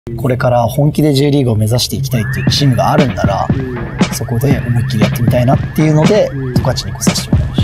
これから本気で J リーグを目指していきたいっていうチームがあるんなら、そこで思いっきりやってみたいなっていうので、十勝に来させてもらいました。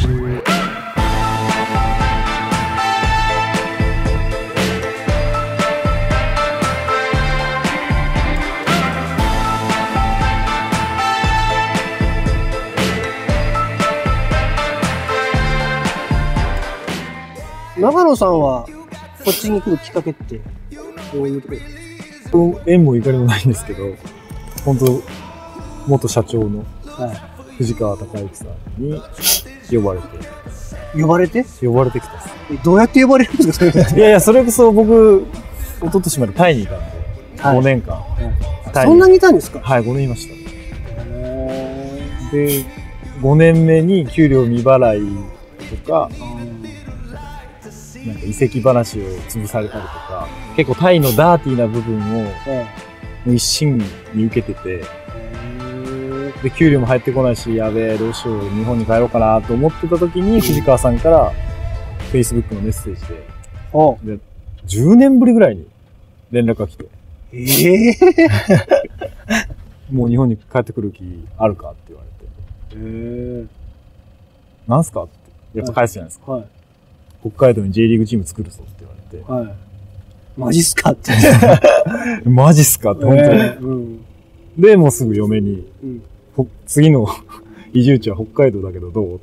長野さんはこっちに来るきっかけってどういうところですか？ 縁もゆかりもないんですけど、本当元社長の藤川孝之さんに呼ばれてきたっす。 どうやって呼ばれるんですか？ いやいや、それこそ僕、一昨年までタイにいたんで、5年間。 そんなにいたんですか？ はい、5年いました。で、5年目に給料未払いとか、なんか移籍話を潰されたりとか、結構タイのダーティーな部分を一身に受けてて、で、給料も入ってこないし、やべえ、どうしよう、日本に帰ろうかなと思ってた時に、藤川さんから Facebook のメッセージで、10年ぶりぐらいに連絡が来て、もう日本に帰ってくる気あるかって言われて、なんすかって、やっぱ返すじゃないですか。北海道に J リーグチーム作るぞって言われて。 マジっすかって。 マジっすかって本当に。で、もうすぐ嫁に、次の移住地は北海道だけどどう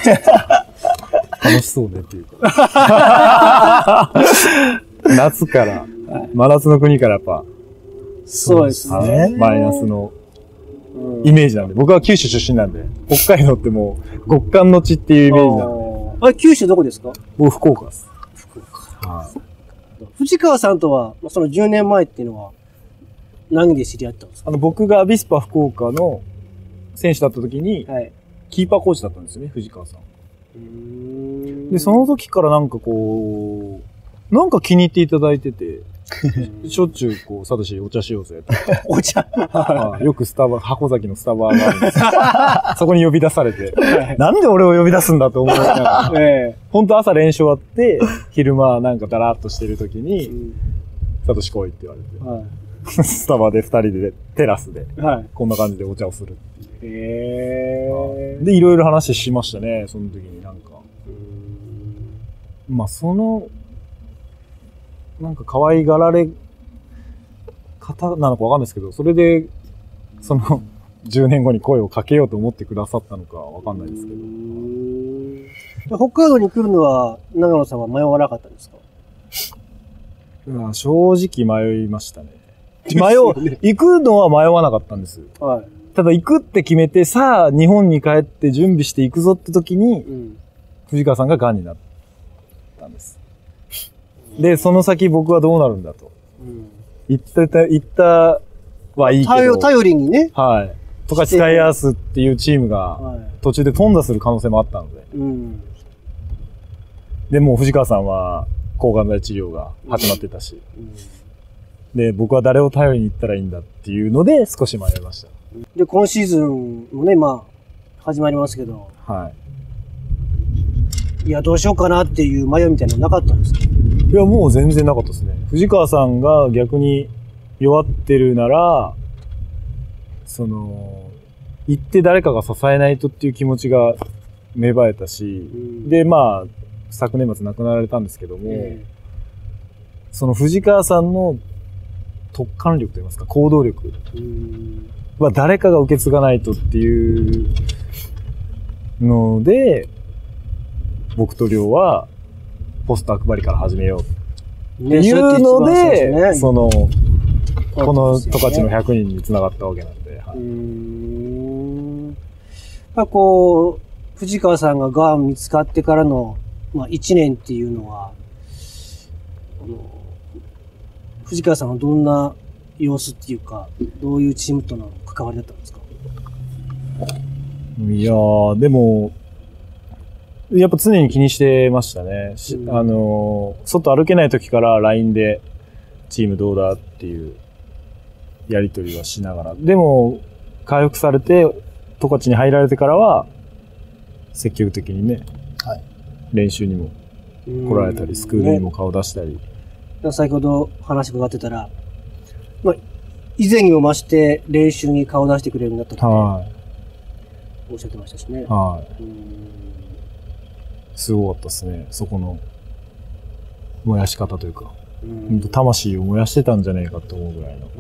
楽しそうねっていうか。夏から、真夏の国からやっぱ、 そうですね。 マイナスのイメージなんで、僕は九州出身なんで、北海道ってもう極寒の地っていうイメージなんで。 九州どこですか？ 僕、福岡です。 福岡。藤川さんとは、その10年前っていうのは、何で知り合ったんですか？ 僕がアビスパ福岡の選手だった時に、キーパーコーチだったんですよね、藤川さん。で、その時からなんかこう、なんか気に入っていただいてて、しょっちゅうこう、サトシお茶しようぜって。 お茶よく箱崎のスタバがあるんですよ。そこに呼び出されて、なんで俺を呼び出すんだと思いながら、本当朝練習終わって、昼間なんかダラーっとしてる時に、サトシ来いって言われて、スタバで2人でテラスで、こんな感じでお茶をするっていう。で、いろいろ話しましたね、その時になんか。まあ、なんか可愛がられ方なのかわかんないですけど、それで、10年後に声をかけようと思ってくださったのかわかんないですけど。北海道に来るのは、長野さんは迷わなかったんですか？ 正直迷いましたね。行くのは迷わなかったんです。ただ行くって決めて、さあ日本に帰って準備して行くぞって時に、藤川さんが癌になったんです。で、その先僕はどうなるんだと。行ったはいいけど。 頼りにね。 とかスカイアースっていうチームが途中で頓挫する可能性もあったので。で、もう藤川さんは抗がん剤治療が始まってたし。で、僕は誰を頼りに行ったらいいんだっていうので少し迷いました。 で、今シーズンもね、始まりますけど。いや、どうしようかなっていう迷いみたいなのなかったんですか？ いや、もう全然なかったですね。藤川さんが逆に弱ってるなら、行って誰かが支えないとっていう気持ちが芽生えたし、で、昨年末亡くなられたんですけども、その藤川さんの突貫力といいますか、行動力は誰かが受け継がないとっていうので、僕と亮はポスター配りから始めようっていうので、この十勝の100人に繋がったわけなんで。 藤川さんががん見つかってからの、1年っていうのは、藤川さんはどんな様子っていうか、どういうチームとの関わりだったんですか？ いやー、でも、やっぱ常に気にしてましたね。外歩けない時から LINE でチームどうだっていうやりとりはしながら。でも、回復されて、十勝に入られてからは、積極的にね、練習にも来られたり、スクールにも顔出したり。 先ほど話伺ってたら、 まあ、以前にも増して練習に顔を出してくれるようになったとおっしゃってましたしね。 はい。すごかったですね。そこの燃やし方というか、本当魂を燃やしてたんじゃねえかと思うぐらいの。 なる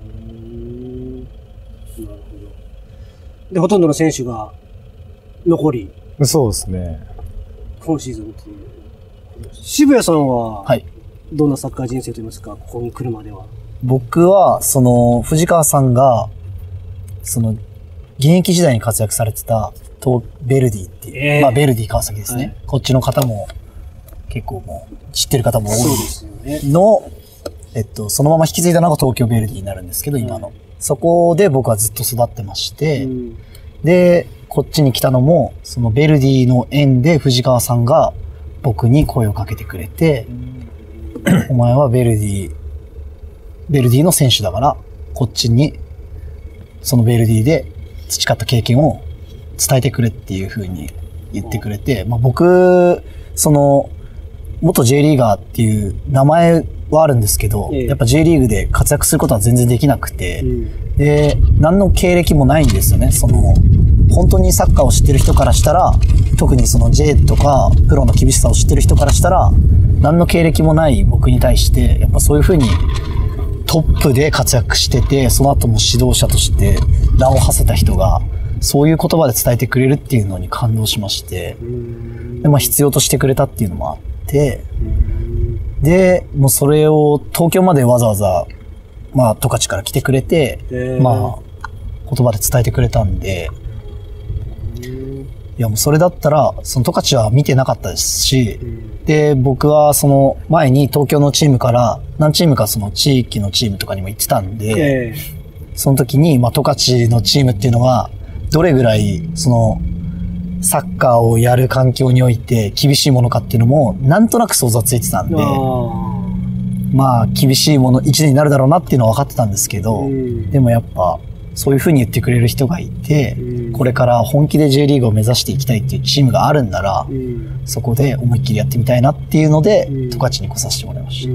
ほど。で、ほとんどの選手が残り。 そうですね。 今シーズンっていう。渋谷さんは、 はい。 どんなサッカー人生といいますか、ここに来るまでは。 僕は、藤川さんが、現役時代に活躍されてた、ベルディっていう、まあ、ベルディ川崎ですね。こっちの方も、結構もう、知ってる方も多いの、そのまま引き継いだのが東京ベルディになるんですけど、今の。そこで僕はずっと育ってまして、で、こっちに来たのも、そのベルディの縁で藤川さんが僕に声をかけてくれて、お前はベルディの選手だから、こっちに、そのベルディで培った経験を伝えてくれっていう風に言ってくれて、まあ僕、元 J リーガーっていう名前はあるんですけど、やっぱ J リーグで活躍することは全然できなくて、で、何の経歴もないんですよね。本当にサッカーを知ってる人からしたら、特にJ とかプロの厳しさを知ってる人からしたら、何の経歴もない僕に対して、やっぱそういう風にトップで活躍してて、その後も指導者として名を馳せた人が、そういう言葉で伝えてくれるっていうのに感動しまして、で、まあ必要としてくれたっていうのもあって、で、もうそれを東京までわざわざ、まあ十勝から来てくれて、まあ言葉で伝えてくれたんで、いやもうそれだったら、十勝は見てなかったですし、で、僕は前に東京のチームから、何チームか地域のチームとかにも行ってたんで、その時に、まあ十勝のチームっていうのは、どれぐらい、サッカーをやる環境において厳しいものかっていうのも、なんとなく想像ついてたんで、まあ、厳しいもの、一年になるだろうなっていうのは分かってたんですけど、でもやっぱ、そういう風に言ってくれる人がいて、これから本気で J リーグを目指していきたいっていうチームがあるんなら、そこで思いっきりやってみたいなっていうので、十勝に来させてもらいました。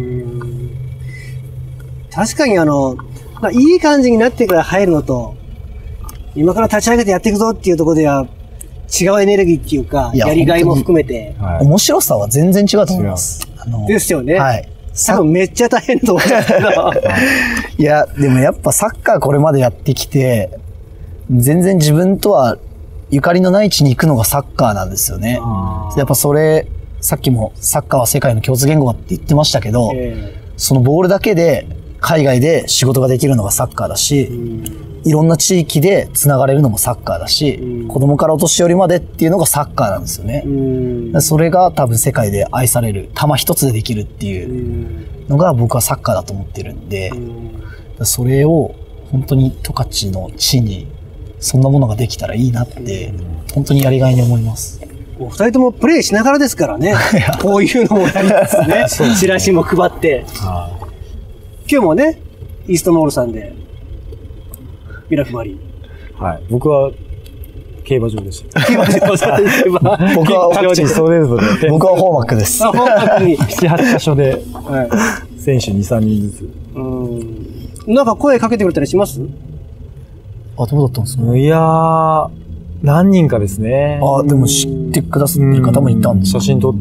確かにまあ、いい感じになってから入るのと、今から立ち上げてやっていくぞっていうところでは、違うエネルギーっていうか、やりがいも含めて。 面白さは全然違うと思います。 ですよね。 はい。 多分めっちゃ大変と思うんですけど。 いや、でもやっぱサッカーこれまでやってきて、全然自分とはゆかりのない地に行くのがサッカーなんですよね。やっぱさっきもサッカーは世界の共通言語って言ってましたけど、そのボールだけで海外で仕事ができるのがサッカーだし、いろんな地域で繋がれるのもサッカーだし、子供からお年寄りまでっていうのがサッカーなんですよね。それが多分世界で愛される、球一つでできるっていうのが僕はサッカーだと思ってるんで、それを本当に十勝の地にそんなものができたらいいなって、本当にやりがいに思います。 お二人ともプレイしながらですからね。こういうのもやりますね。チラシも配って。今日もね、イーストモールさんで、ビラ配り。 はい。僕は、競馬場でした。 競馬場僕は、僕はホーマックです。 ホーマックに。 7、8箇所で、選手2、3人ずつ。なんか声かけてくれたりします？ あ、どうだったんですか？ いやー、何人かですね。 あ、でも知ってくださってる方もいたんですか？ 写真撮って、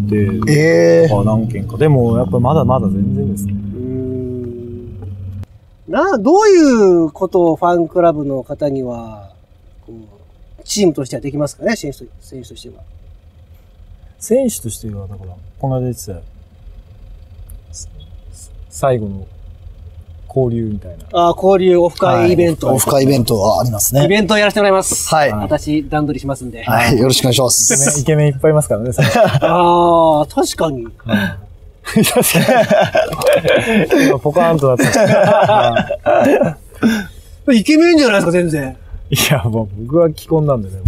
何件か。でも、やっぱまだまだ全然ですね。 どういうことをファンクラブの方には、チームとしてはできますかね、選手としては。 選手としては、だから、この間言ってた、最後の交流みたいな。 交流オフ会イベント。 オフ会イベントはありますね。 イベントをやらせてもらいます。 はい。 私、段取りしますんで。 はい、よろしくお願いします。 イケメンいっぱいいますからね、 確かに。 確かに。今ポカーンとなってた。イケメンじゃないですか、全然。 いや、もう僕は既婚なんでね。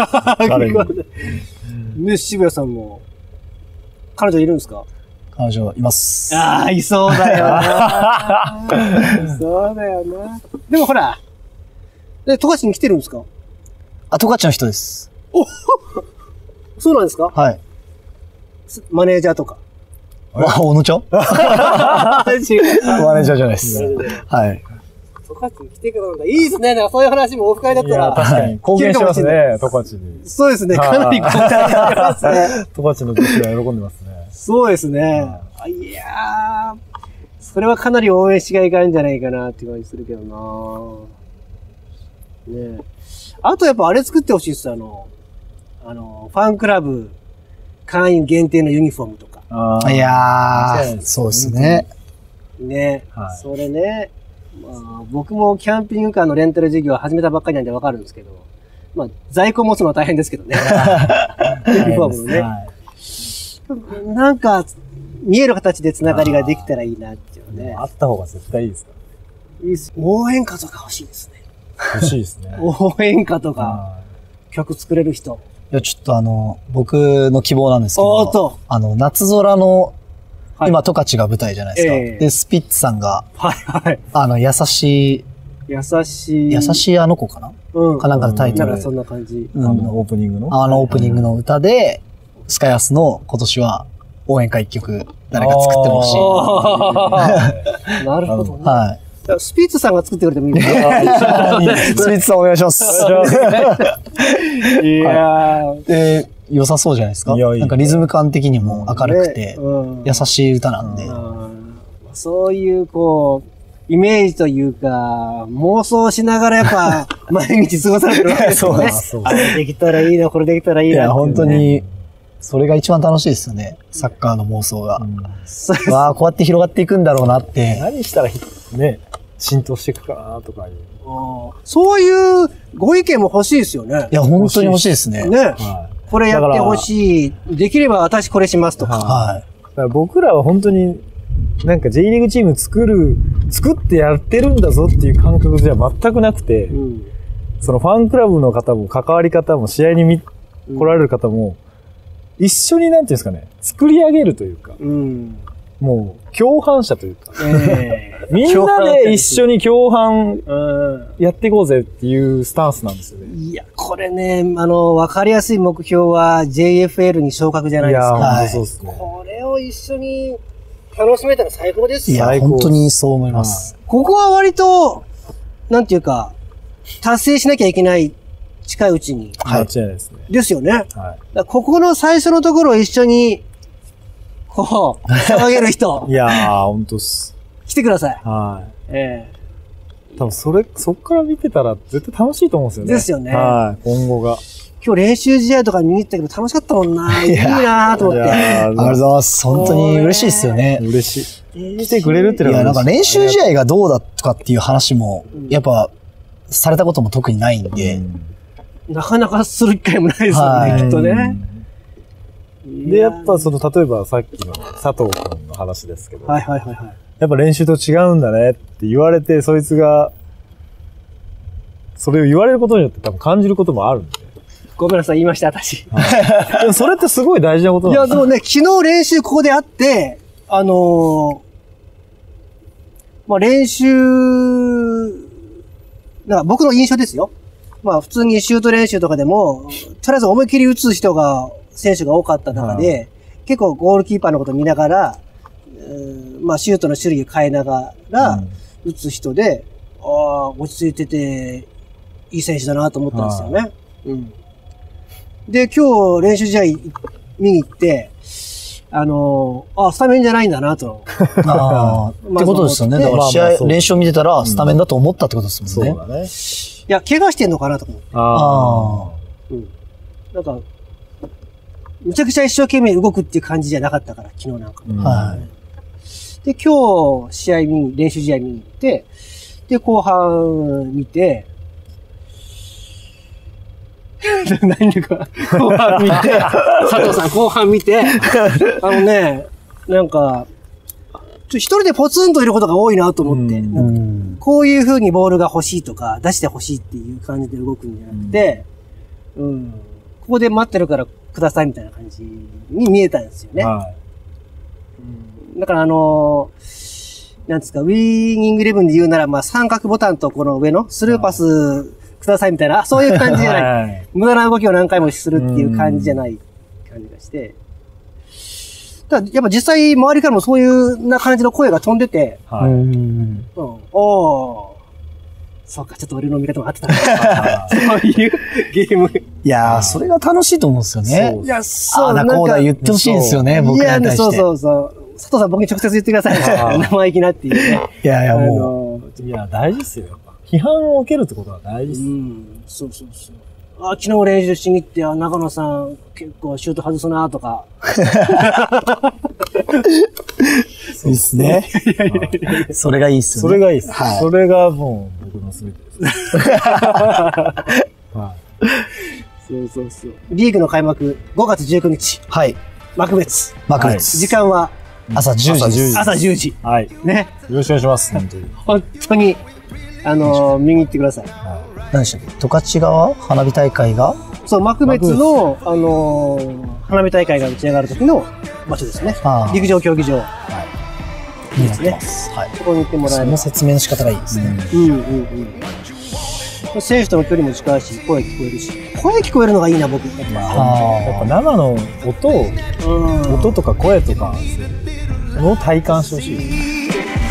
ね、渋谷さんも、彼女いるんですか？ 彼女います。 いそうだよな。いそうだよな。でもほら、十勝に来てるんですか？ 十勝の人です。 そうなんですか？ はい。 マネージャーとか。 小野ちゃん？ 違う。 マネージャーじゃないです。はい。 カチに来てくれるんだ。いいですね。なんかそういう話もオフ会だったいや、 ら。 確かに。貢献しますね、十勝に。 そうですね。かなり貢献してますね。 十勝の女子は喜んでますね。 そうですね。いやー、それはかなり応援しがいがあるんじゃないかなっていう感じするけどなねえ。あとやっぱあれ作ってほしいです。ファンクラブ会員限定のユニフォームとか。 いやー、そうですね。 ね、 はい、 それね、まあ、僕もキャンピングカーのレンタル事業を始めたばっかりなんでわかるんですけど、まあ、在庫持つのは大変ですけどね。ユニフォームのね。はい、なんか、見える形でつながりができたらいいなっていうね。 あった方が絶対いいですか？ いいです。応援歌とか欲しいですね。 欲しいですね。 応援歌とか、曲作れる人。 いや、ちょっと僕の希望なんですけど、夏空の、 はい、 今、十勝が舞台じゃないですか。で、スピッツさんが、 はいはい。 優しいあの子かな、かなんかのタイトル。 なんかそんな感じ。 オープニングのオープニングの歌で、スカイアスの今年は応援歌一曲、誰か作ってほしい。なるほどね。 はい。 スピッツさんが作ってくれてもいいですか？ スピッツさんお願いします。 いやー。 で、良さそうじゃないですか。なんかリズム感的にも明るくて、優しい歌なんで。 そういうイメージというか、妄想しながらやっぱ、毎日過ごされてるわけですよね。あれできたらいいな、これできたらいいな。いや、 本当に、それが一番楽しいですよね。サッカーの妄想が。わあ、こうやって広がっていくんだろうなって。 何したらね、浸透していくかなとかいう。 そういうご意見も欲しいですよね。 いや、本当に欲しいですね。 ね。これやってほしい。できれば私これしますとか。 はい。 だから僕らは本当に、なんか J リーグチーム作ってやってるんだぞっていう感覚じゃ全くなくて、そのファンクラブの方も関わり方も試合に来られる方も、一緒になんていうんですかね、作り上げるというか、もう共犯者というか、みんなで一緒に共犯やっていこうぜっていうスタンスなんですよね。 いや、これね、わかりやすい目標は JFL に昇格じゃないですか。 いや、本当そうですね。 これを一緒に楽しめたら最高ですよ。 いや、本当にそう思います。 ここは割と、なんていうか、達成しなきゃいけない近いうちに。 間違いないですね。 ですよね。 はい。 ここの最初のところを一緒に、騒げる人。 いやー、ほんとっす。 来てください。 はい。多分そっから見てたら絶対楽しいと思うんですよね。 ですよね。 はい。今後が。 今日練習試合とか見に行ったけど楽しかったもんな。いいなと思って。 ありがとうございます。本当に嬉しいですよね。 嬉しい。来てくれるってのは。 いや、なんか練習試合がどうだとかっていう話も、やっぱ、されたことも特にないんで。 なかなかする機会もないですよね、きっとね。 で、やっぱ例えばさっきの佐藤君の話ですけど。 やっぱ練習と違うんだねって言われて、そいつが、それを言われることによって多分感じることもあるんで。 ごめんなさい、言いました、私。 でもそれってすごい大事なことなんですよ。 いや、でもね、昨日練習ここであって、まあ、練習、なんか僕の印象ですよ。まあ、普通にシュート練習とかでも、とりあえず思いっきり打つ選手が多かった中で、結構ゴールキーパーのことを見ながら、まあ、シュートの種類を変えながら、打つ人で、落ち着いてて、いい選手だなと思ったんですよね。で、今日練習試合見に行って、スタメンじゃないんだなと。 ってことですよね。だから練習を見てたらスタメンだと思ったってことですもんね。 そうだね。 いや、怪我してんのかなと思って。なんか、むちゃくちゃ一生懸命動くっていう感じじゃなかったから、昨日なんか。で、今日練習試合見に行って、で、後半見て、何か、後半見て、佐藤さん後半見て、なんか、一人でポツンといることが多いなと思って、こういう風にボールが欲しいとか、出して欲しいっていう感じで動くんじゃなくて、ここで待ってるからくださいみたいな感じに見えたんですよね。だからなんですか、ウィーニングイレブンで言うなら、まあ三角ボタンとこの上のスルーパスくださいみたいな、そういう感じじゃない。無駄な動きを何回もするっていう感じじゃない感じがして。ただやっぱ実際周りからもそういうな感じの声が飛んでて、 そうか、ちょっと俺の見方も合ってたな。そういうゲーム。 いやー、それが楽しいと思うんですよね。 いや、そうああだこうだ言ってほしいんですよね、僕らに対して。 そうそうそう。佐藤さん僕に直接言ってください。生意気なっていうね。 いやいや、もう。いや、大事っすよ、やっぱ。批判を受けるってことは大事っす。 そうそうそう。昨日練習しに行って、長野さん結構シュート外すなとか。 いいっすね。それがいいっすよね。 それがいいっす。 はい。 それがもう僕の全てです。 そうそうそう。リーグの開幕5月19日。 はい。 幕別。 幕別。 時間は朝10時。 朝10時。 はい。 ね。 よろしくお願いします。本当に。 本当に、見に行ってください。 何でしたっけ？十勝川花火大会がそう、幕別の、花火大会が打ち上がる時の場所ですね。陸上競技場。はい。 になってます。はい。 ここに行ってもらえる。 その説明の仕方がいいですね。 選手との距離も近いし、声聞こえるし。声聞こえるのがいいな、僕。やっぱ生の音とか声とかを体感してほしい。